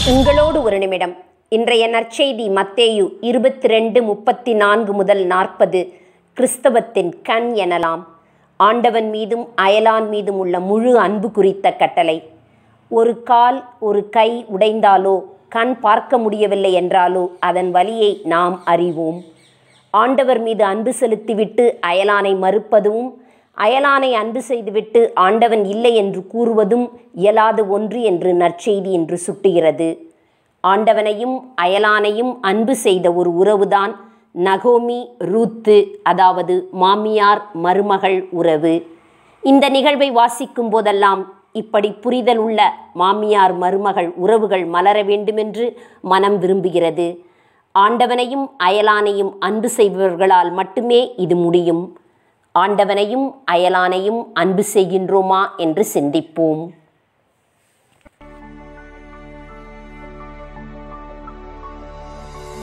உங்களோடு ஒரு நிமிடம். இன்றைய நற்செய்தி மத்தேயு 22:34 முதல் 40. கிறிஸ்தவத்தின் கண் எனலாம். ஆண்டவன் மீதும் அயலான் மீதும் உள்ள முழு அன்பு குறித்த கட்டளை. ஒரு கால் ஒரு கை உடைந்தாலோ கண் பார்க்க முடியவில்லை என்றாலோ அதன் வலியை நாம் அறிவோம். ஆண்டவர் மீது அன்பு செலுத்திவிட்டு அயலானை மறுப்பதும், அயலானை அன்பு செய்துவிட்டு ஆண்டவன் இல்லை என்று கூறுவதும் இயலாத ஒன்று என்று நற்செய்தி என்று சுட்டுகிறது. ஆண்டவனையும் அயலானையும் அன்பு செய்த ஒரு உறவுதான் நகோமி ரூத்து, அதாவது மாமியார் மருமகள் உறவு. இந்த நிகழ்வை வாசிக்கும் போதெல்லாம் இப்படி புரிதல் உள்ள மாமியார் மருமகள் உறவுகள் மலர வேண்டுமென்று மனம் விரும்புகிறது. ஆண்டவனையும் அயலானையும் அன்பு செய்பவர்களால் மட்டுமே இது முடியும். ஆண்டவனையும் அயலானையும் அன்பு செய்கின்றோமா என்று சிந்திப்போம்.